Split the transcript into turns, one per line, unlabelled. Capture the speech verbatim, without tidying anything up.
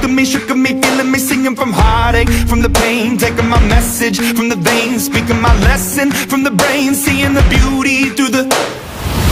of me, shook of me, feeling me, singing from heartache, from the pain, taking my message from the veins, speaking my lesson from the brain, seeing the beauty through the